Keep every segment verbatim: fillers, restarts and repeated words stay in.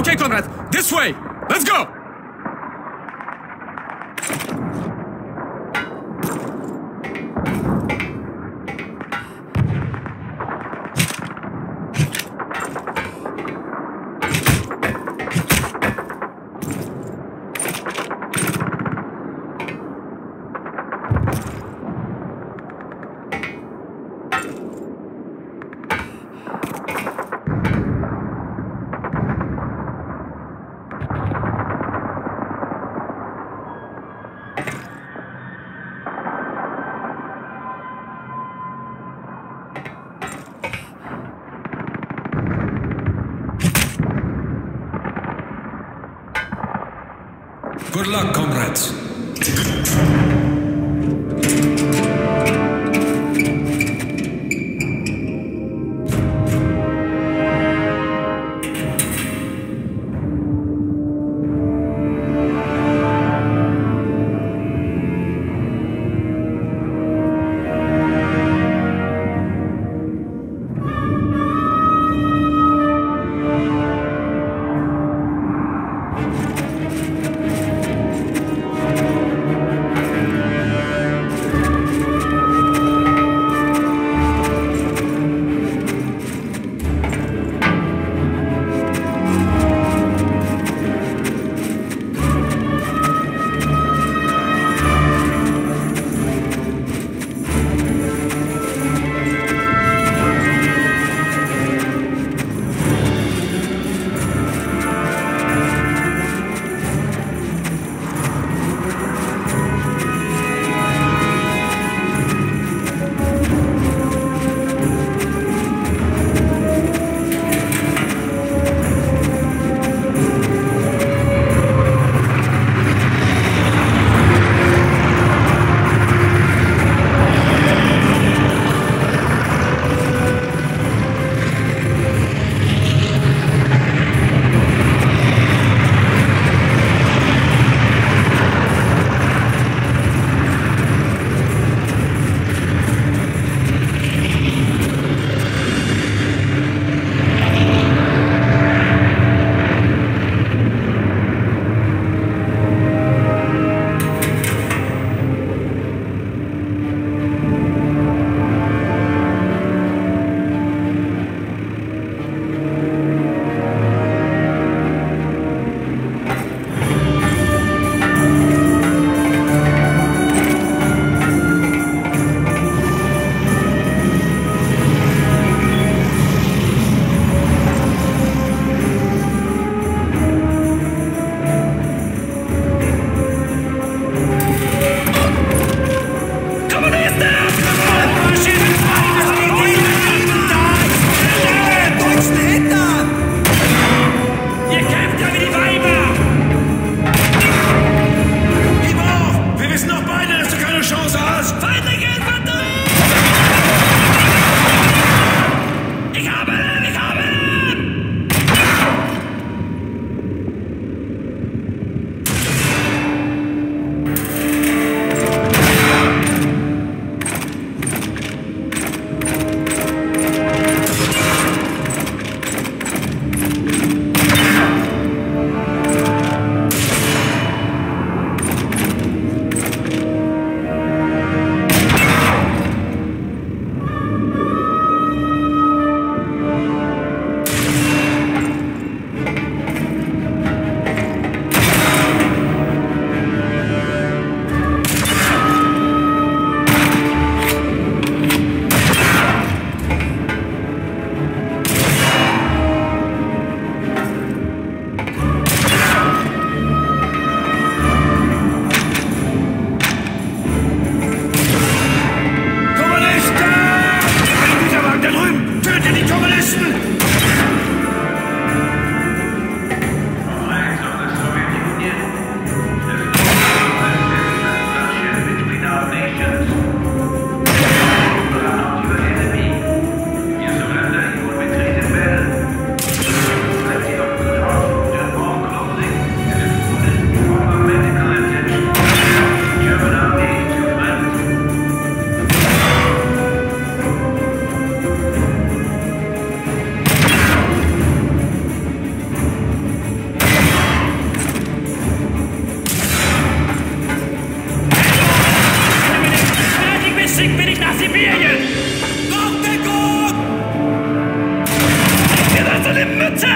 Okay, Conrad, this way! Let's go! Good luck, comrades. bewegen! Nach Deckung! Wir lassen die Mütze!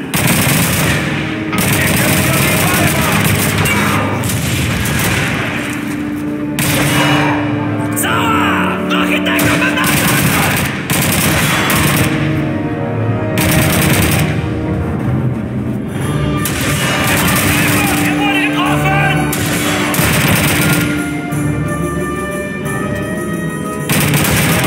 Sauer! Noch in Deckung beim Nachladen! Er wurde getroffen!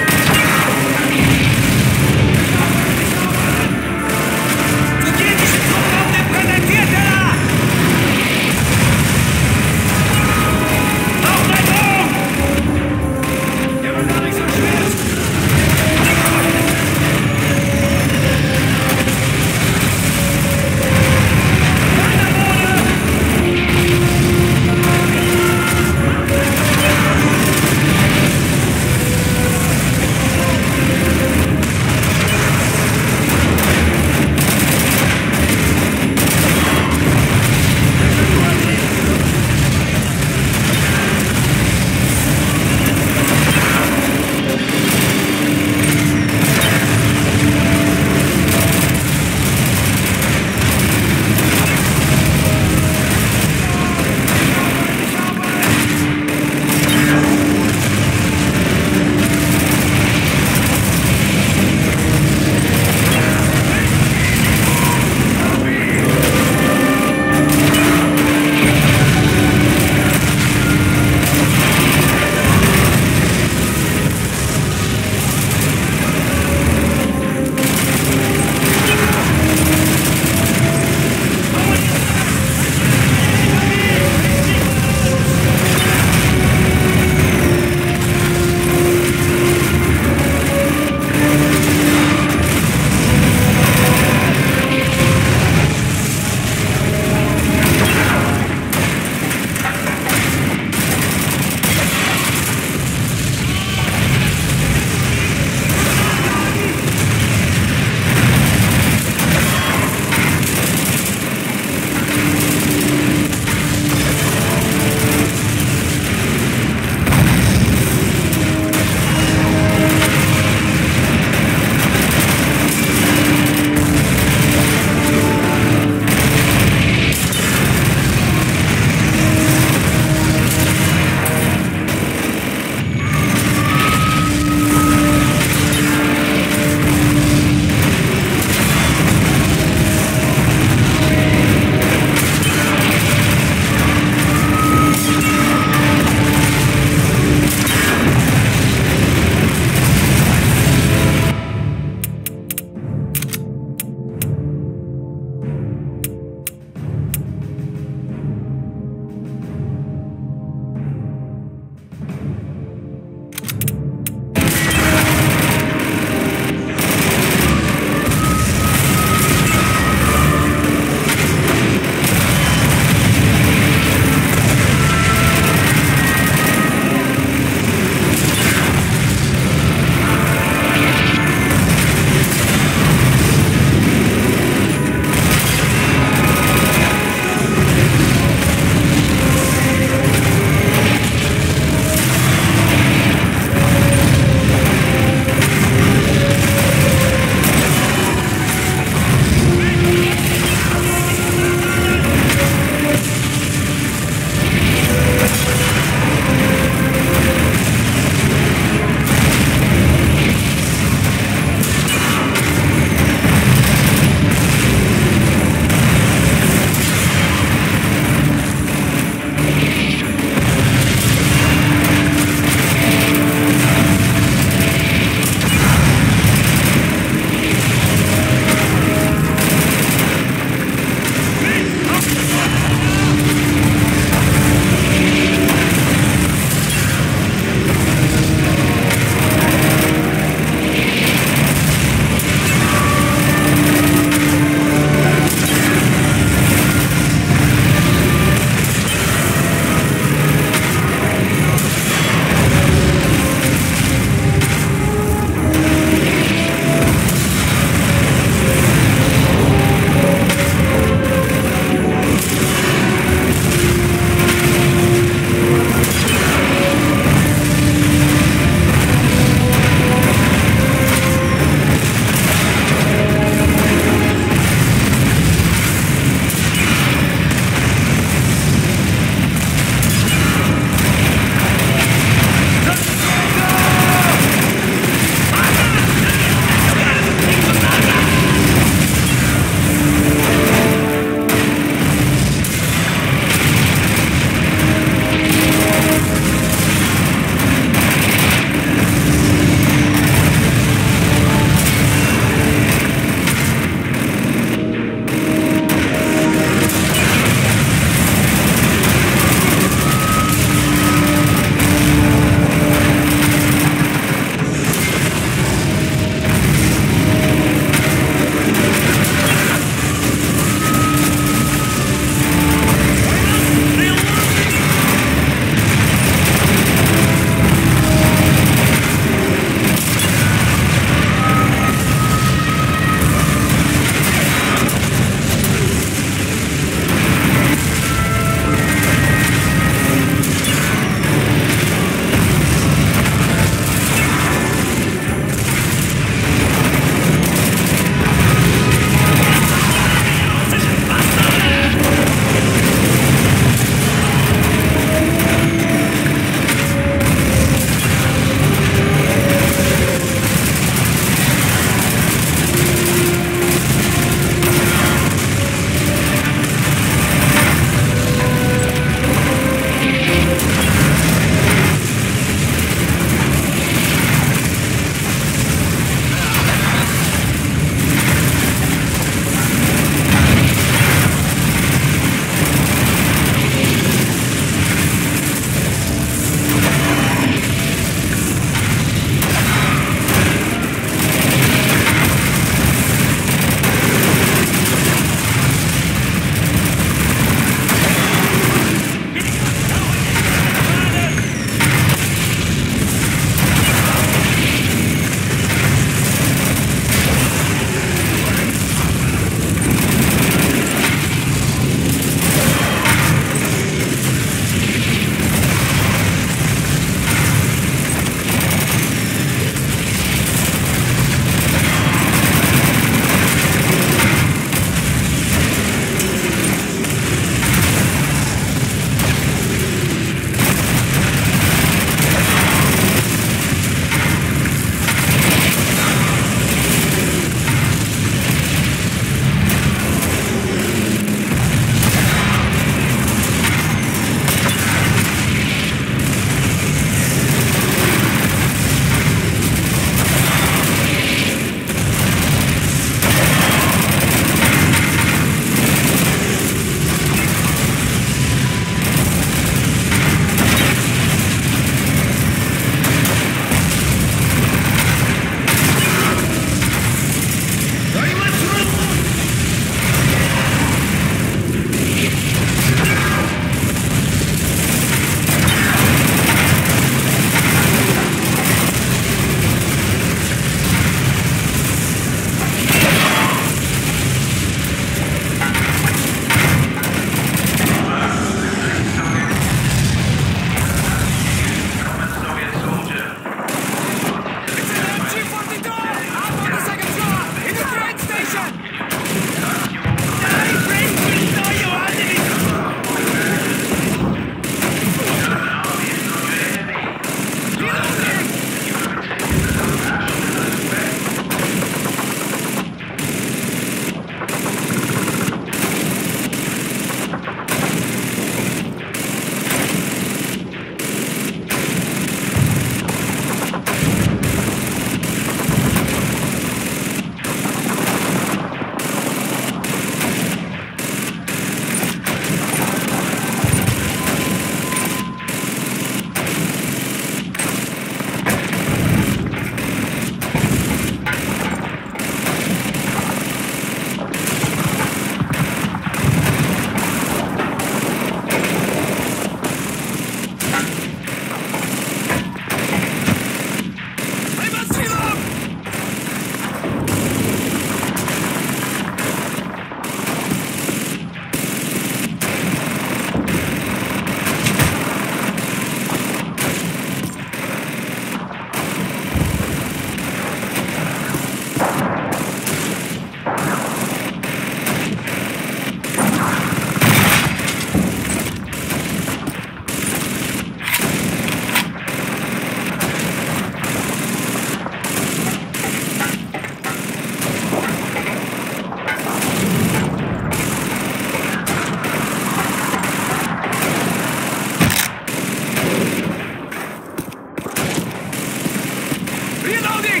Reloading!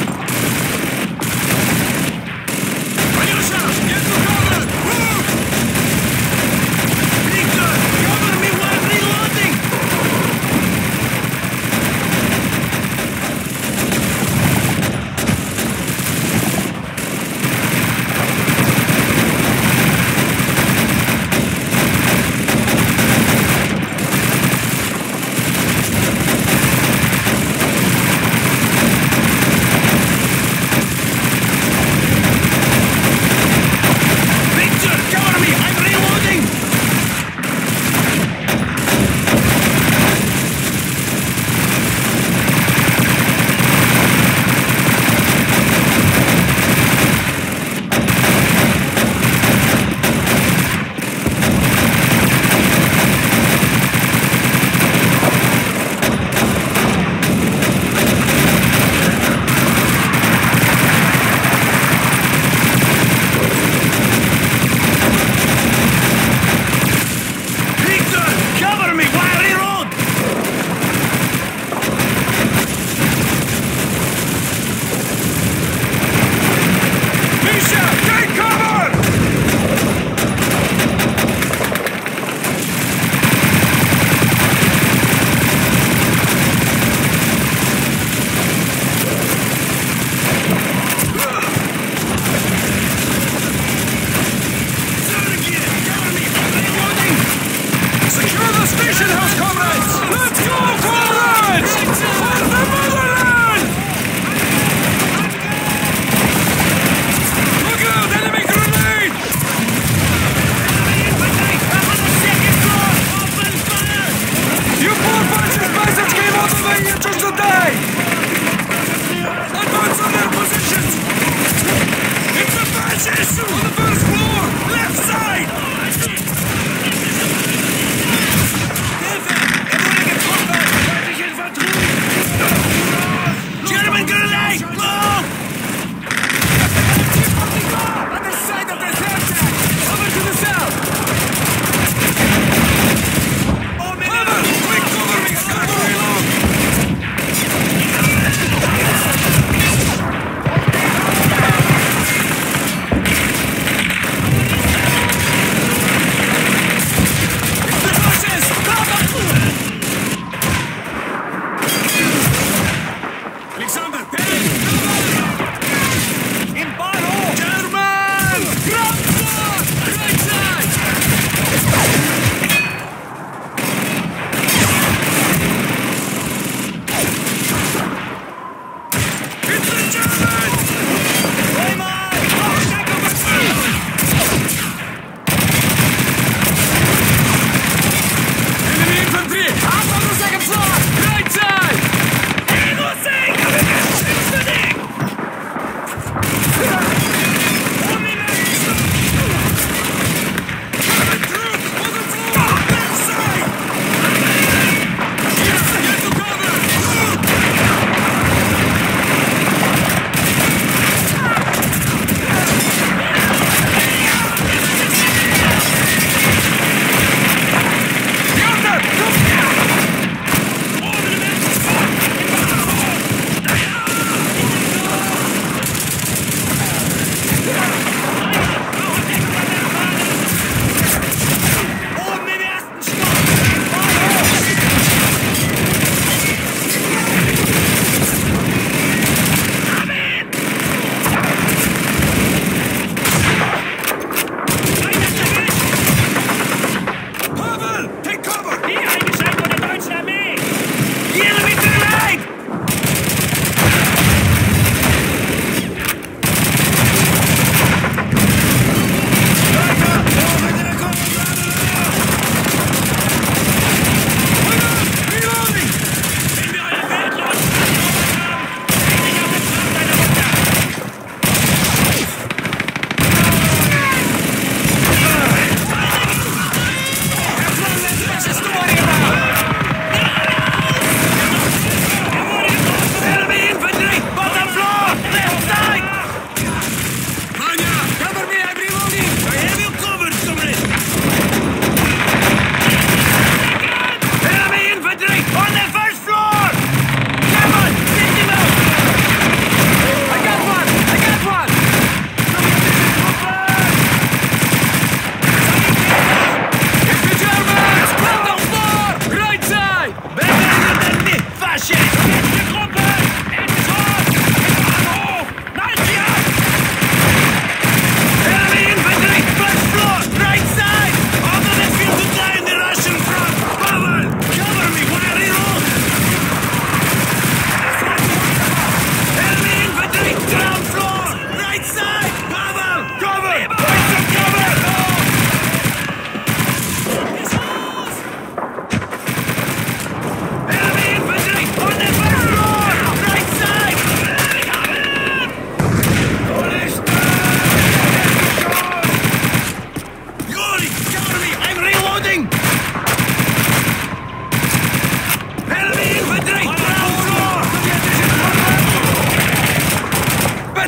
Get to cover! Move!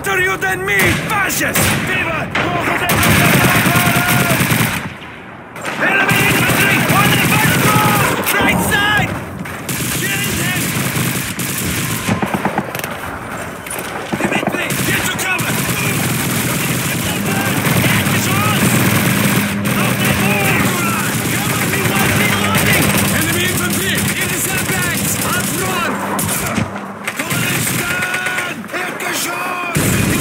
Better you than me, fascist! Viva! Enemy infantry! On the first floor! Right side! Get in there! Dimitri, get to cover! Get the shots! Out the board! Cover me while reloading! Enemy infantry! In the sandbags! Up front! Kollisten! Erdgeschoss!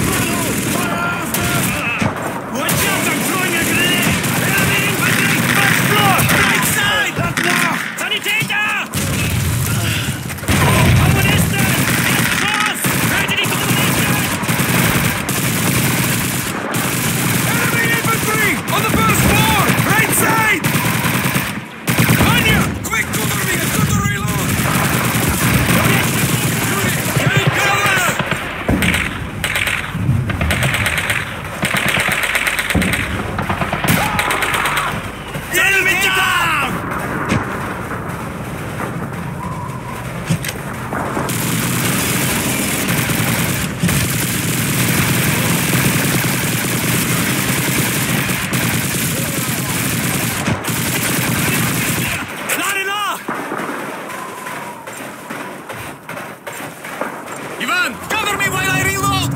Watch out, I'm throwing a grenade! Enemy infantry! First floor! Right side! That now! Sanitäter! Kommunisten! Erdgeschoss! Töte die Kommunisten! Enemy infantry! On the first floor! Right side! Anya! Quick, cover me! I've got to reload! Take cover! Enemy down! Klare nach! Ivan, cover me while I reload!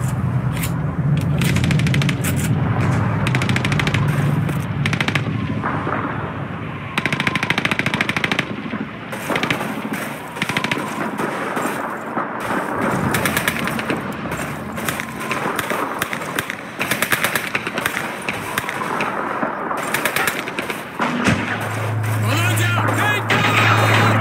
Volunteer, take cover!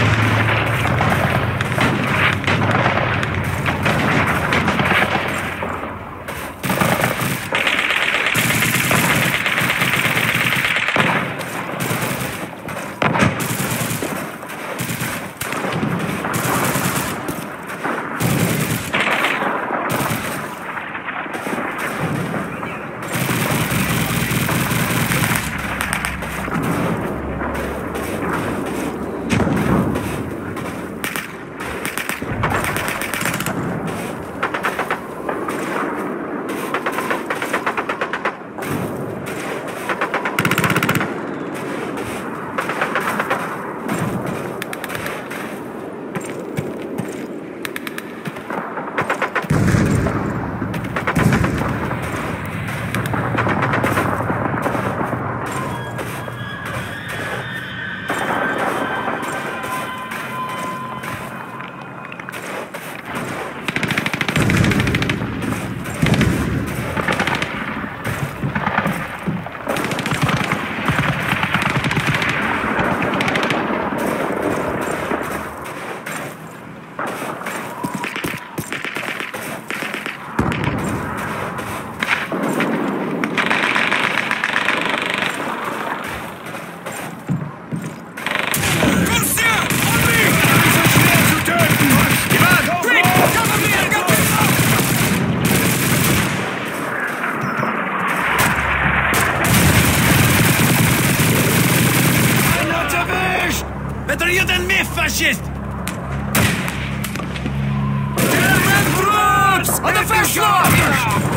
Better you than me, fascist! German troops! On the first floor!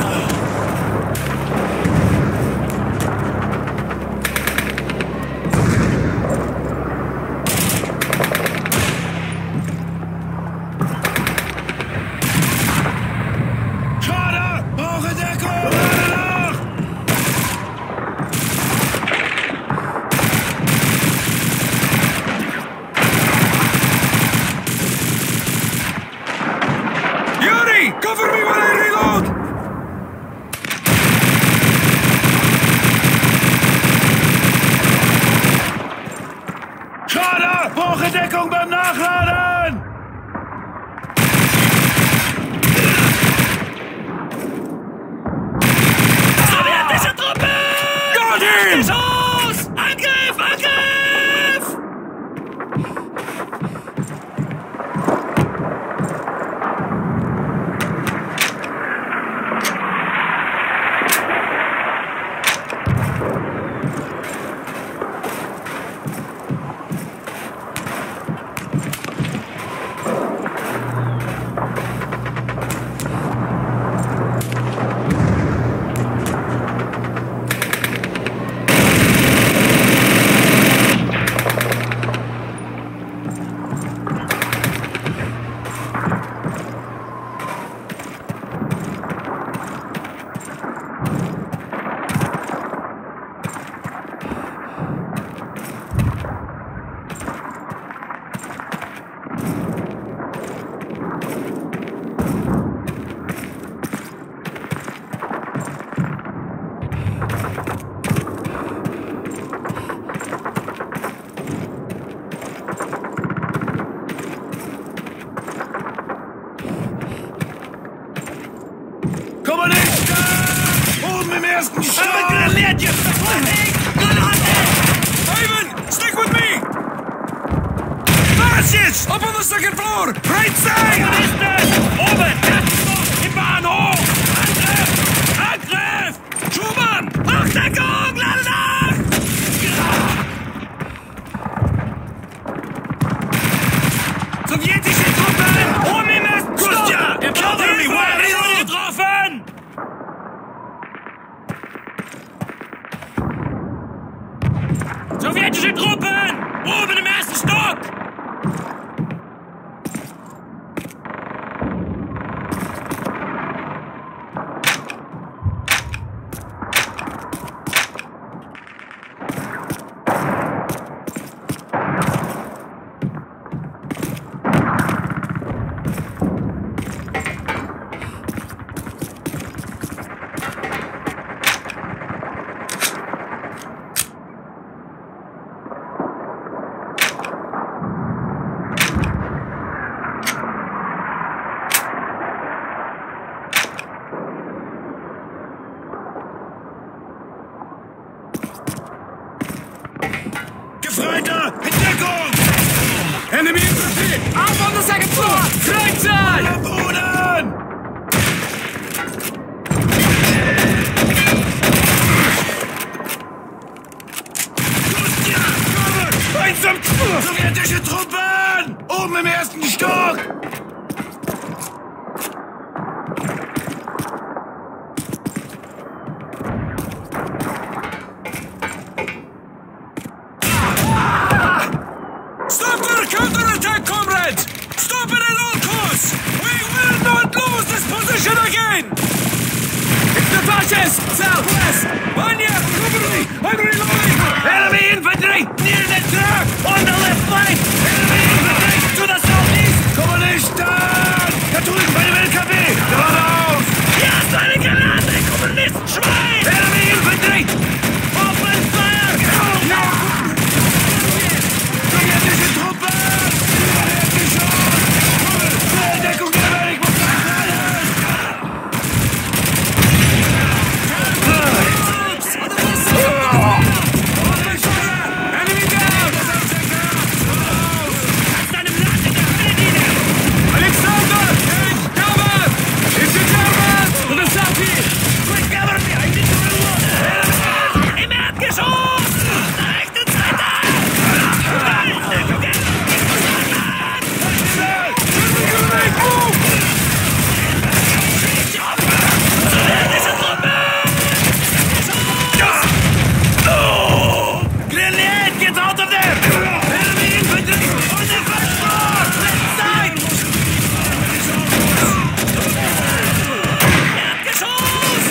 Cover me while I reload! Schade! Hoge Deckung beim Nachladen! Sowjetische Truppen! Got him! Beschuss! Angriff! Angriff! ersten Stock! Aber grilliert jetzt! Ivan, stick with me! Fascists! Up on the second floor! Right side! Was ist das? Oben! Im Bahnhof! Angriff! Angriff! Schumann! Mach Deckung! Lade nach! Sowjetische Truppen! Oben im ersten Stock! Der Bauhilfe! Getroffen! Sowjetische Truppen! Oben im ersten Stock! Gefreiter! In Deckung! Enemy infantry! Up on the second floor! Right side! Am Boden! Ein zum Sowjetische Truppen! Oben im ersten Stock! Stop their counterattack, comrades! Stop it at all costs! We will not lose this position again! It's the fascists! Southwest! Vanya, cover me! I'm reloading! Enemy infantry near the truck on the left flank! Enemy infantry to the southeast! Kommunisten! Da drüben bei dem L K W! Geradeaus! Hier hast du eine Granate, Kommunistenschwein! Enemy infantry! Open fire! Sowjetische Truppen! Schnell Deckung geben! Ich muss Enemy down! Alexander! Cover! It's the Germans! To the southeast! Quick, cover me! I need to reload! Im Erdgeschoss! Rechte Seite! Grenade! Get out of there! Enemy infantry! On the first floor! Left side! Erdgeschoss!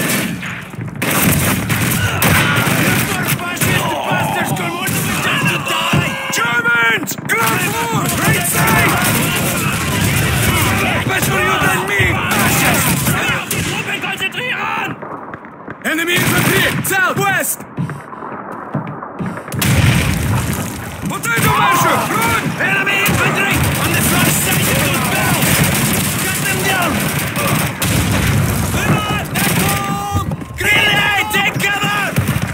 Fascist bastards can want to die! Germans! Ground floor! Right side! Better you than me! Fascists! Die Truppen konzentrieren! Enemy infantry! Southwest! Potato masher! Run! Enemy infantry on the front side of those bells! Cut them down! Grenade! Take cover!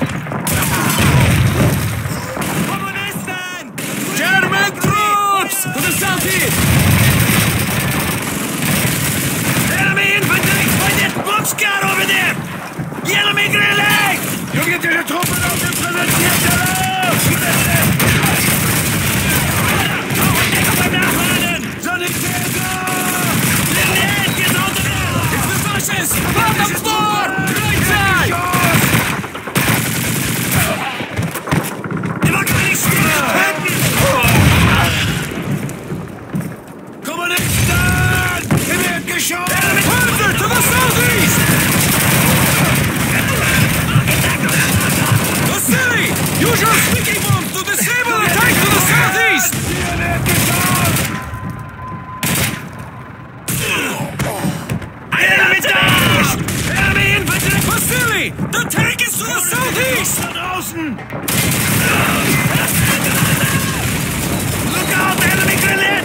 Kommunisten! German troops! To the southeast! Enemy infantry by that boxcar over there! Yellow me grenade! Sowjetische Truppen auf dem präsentiert heraus! Beim Nachladen! Sanitäter! Grenade! Get out of there! It's the fascists! Bottom floor! Right side! Immer gar nicht stehen! Kommunisten! Im Erdgeschoss! Further to the southeast! Vasily! Use your sticky bombs to disable attack to the southeast! Im Erdgeschoss! Enemy down! Enemy infantry! Vasily! The tank is to the southeast! Da draußen! Look out! Enemy grenade!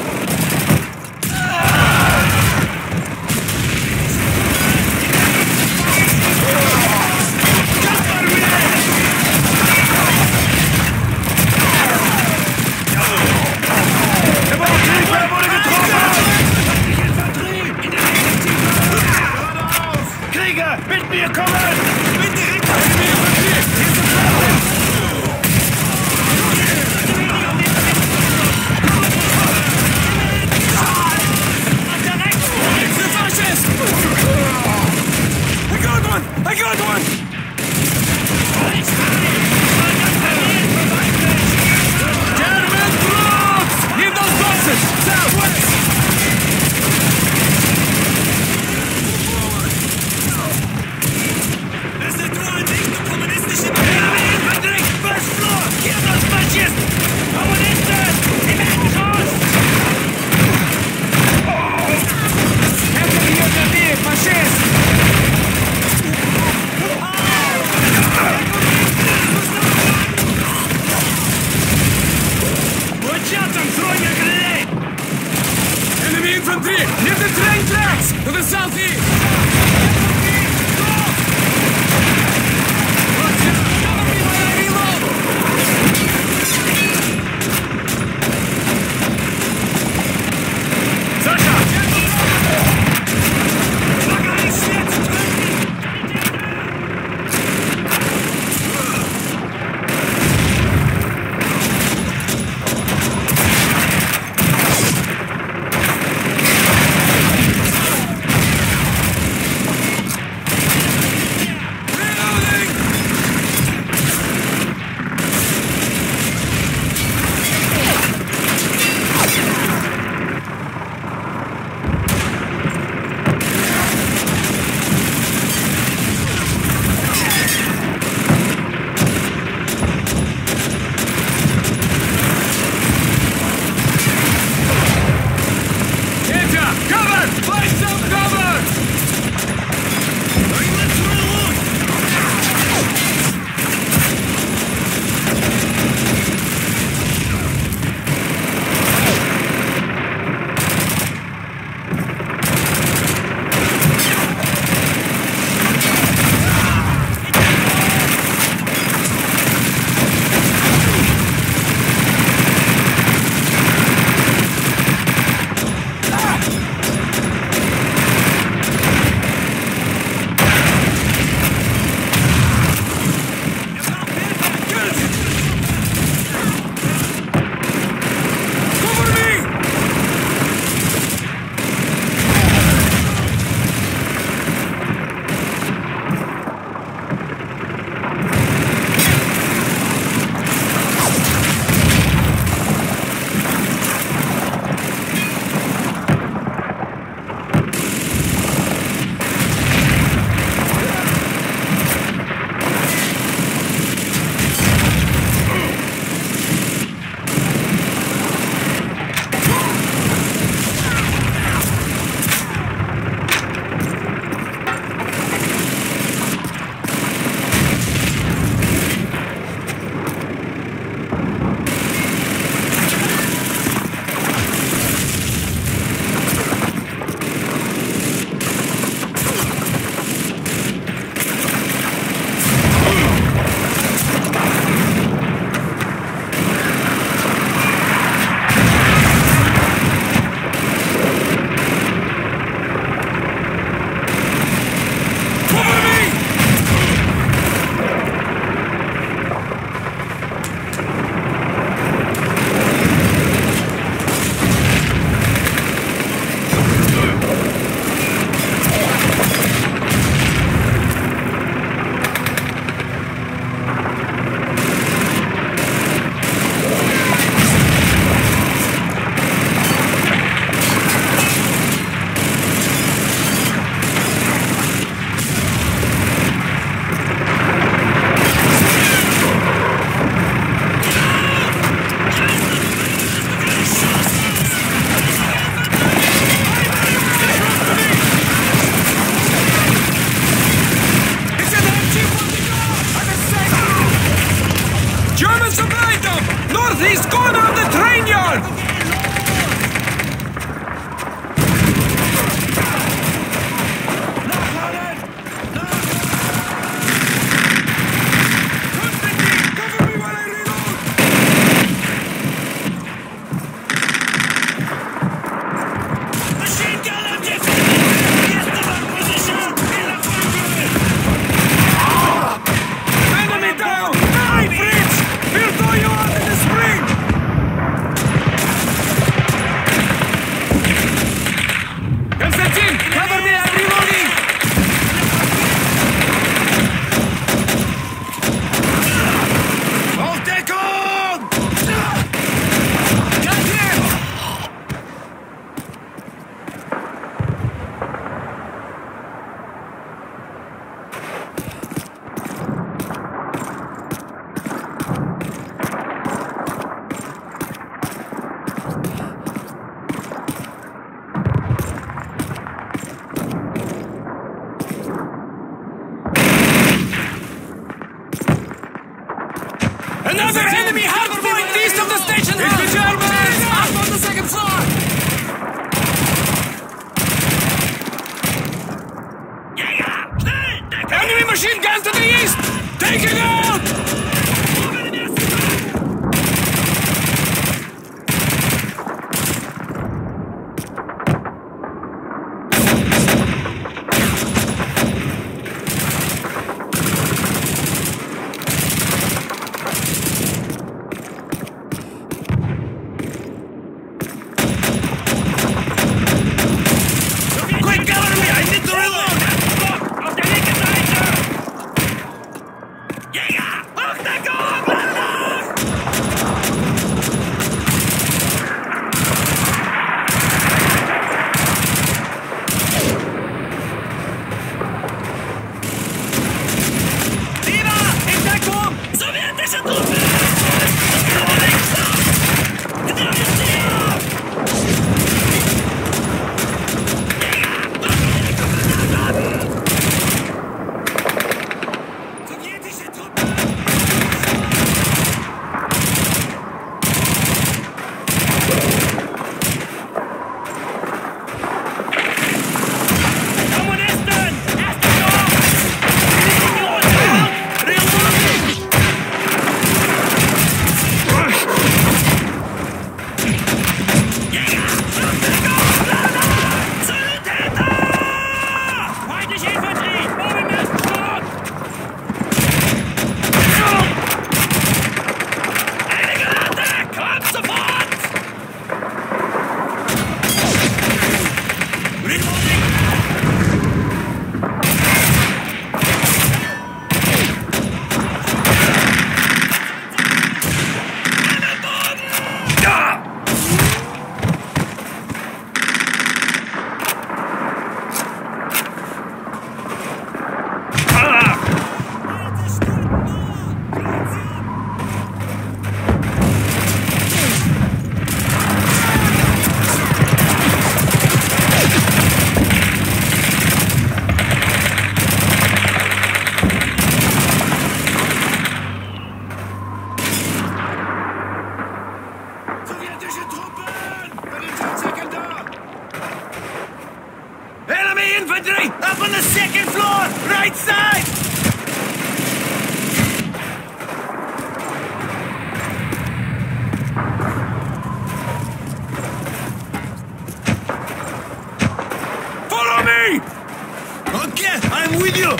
German supply dump! Northeast corner of the train yard! Constantine, cover me while I reload! Machine gun objective! Get to that position! In the front! Enemy down! Hey, Fritz! We'll throw you out in the spring! Constantine, cover me! I'm reloading! Hold take on! Got him! Another enemy hard point east of the station house! It's the Germans! Up on the second floor! Enemy machine gun to the east! Take it out! Quick, cover me! I need to reload! Auf der linken Seite! Jäger! Auf der Gabel! Viva! In Deckung! Sowjetische Truppen! Sowjetische Truppen! Kommunisten! Erster Stock! Reloading! Jäger! Sanitäter! Feindliche Infanterie! Oben im ersten Stock! Eine Granate! Kommt sofort! Reloading! An den Boden! Ja! Ah! Sowjetische Truppen! Bei den Tatsäcken da! Enemy infantry! Up on the second floor! Right side! Follow me! Okay, I'm with you!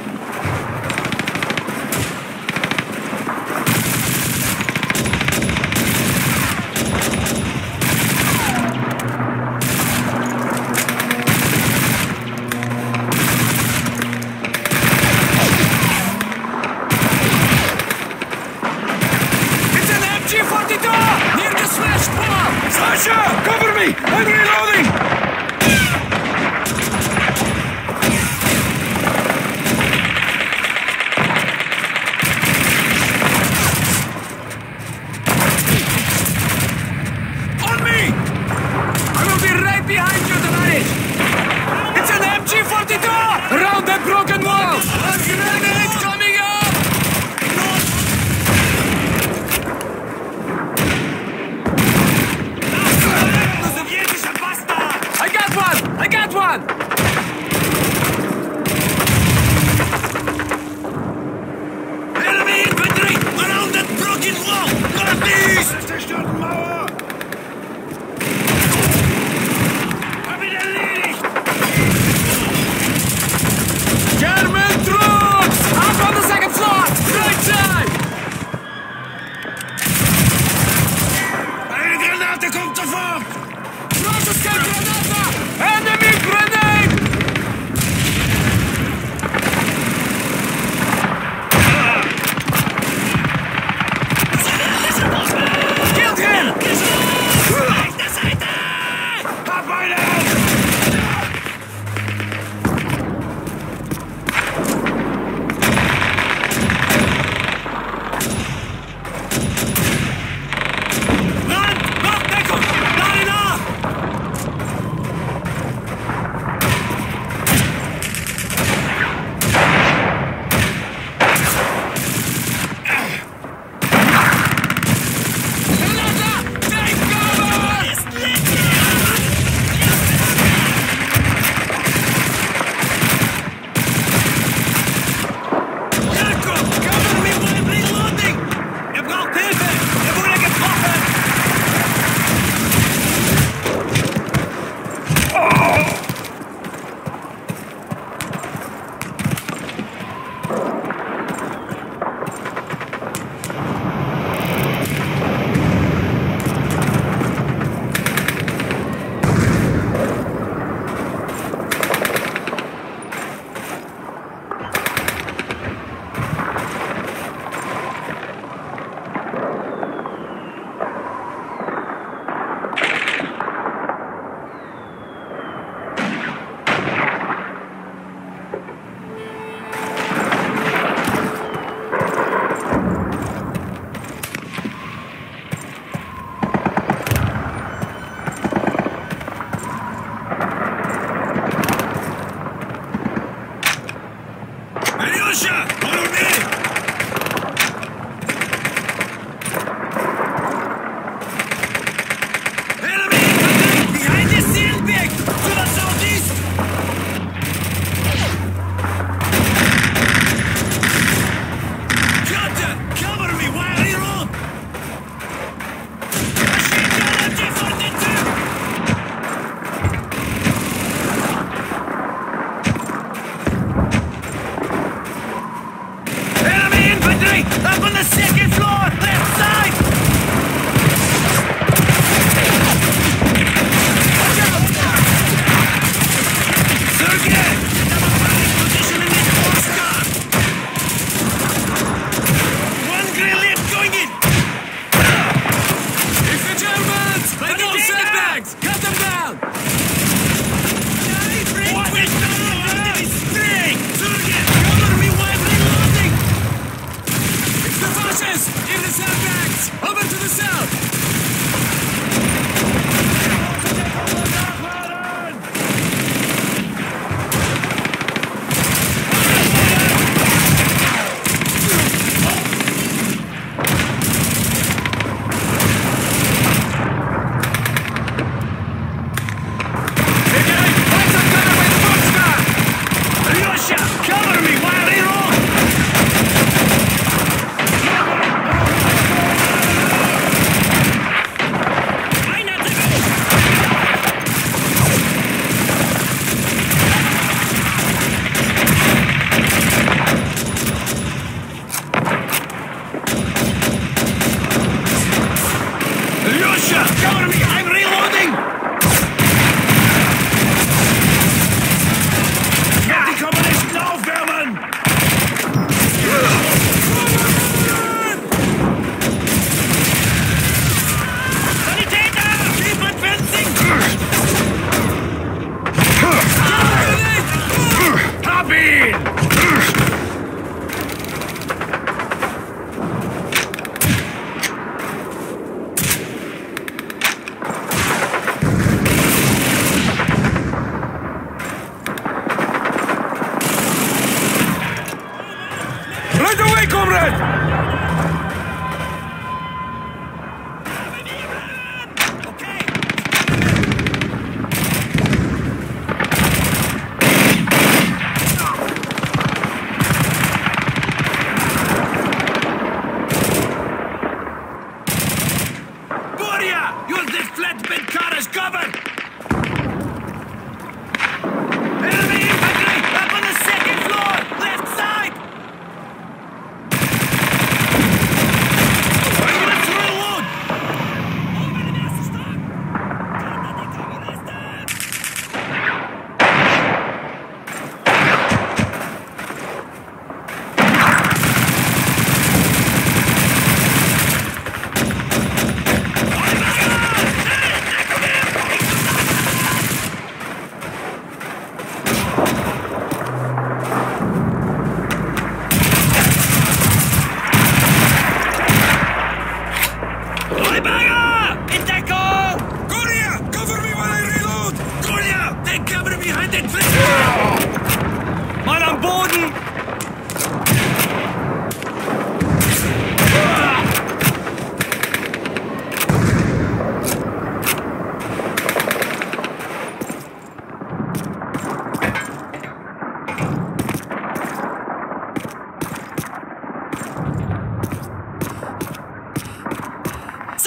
It's an M G forty-two! Near the smash pump! Sasha! Cover me! I'm reloading! On me! I will be right behind you tonight! It's an M G forty-two! Around that broken wall! A grenade coming up! kommt sofort! Wrażska granata! Enemy grenade! Killed him! Rechte Seite! Hab einen!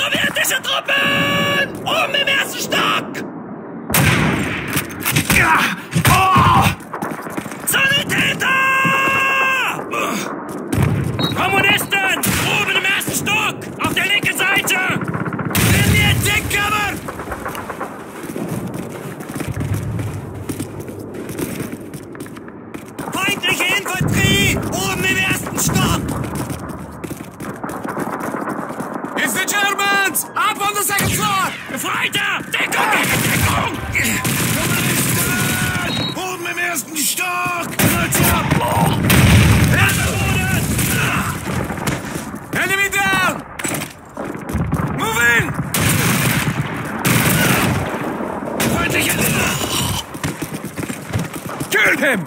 Sowjetische Truppen! Oben im ersten Stock! Ja! Oh! Sanitäter! Kommunisten! Oben im ersten Stock! Auf der linken Seite! In die Deckkammer! Feindliche Infanterie! Oben im ersten Stock! It's the Germans! Up on the second floor! Weiter! Deckung! Deckung! Oben im ersten Stock! Enemy down! Move in! Feindliche... Kill him!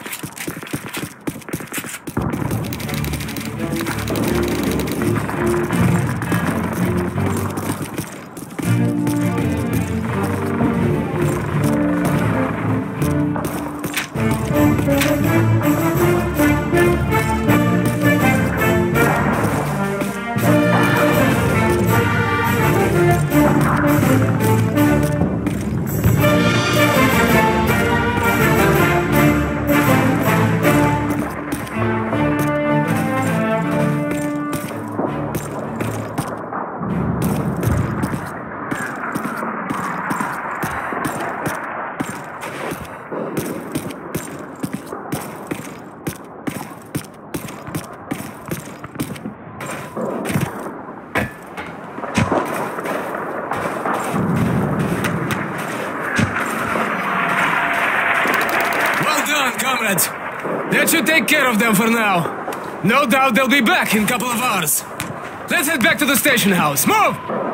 Comrades, that should take care of them for now. No doubt they'll be back in a couple of hours. Let's head back to the station house. Move!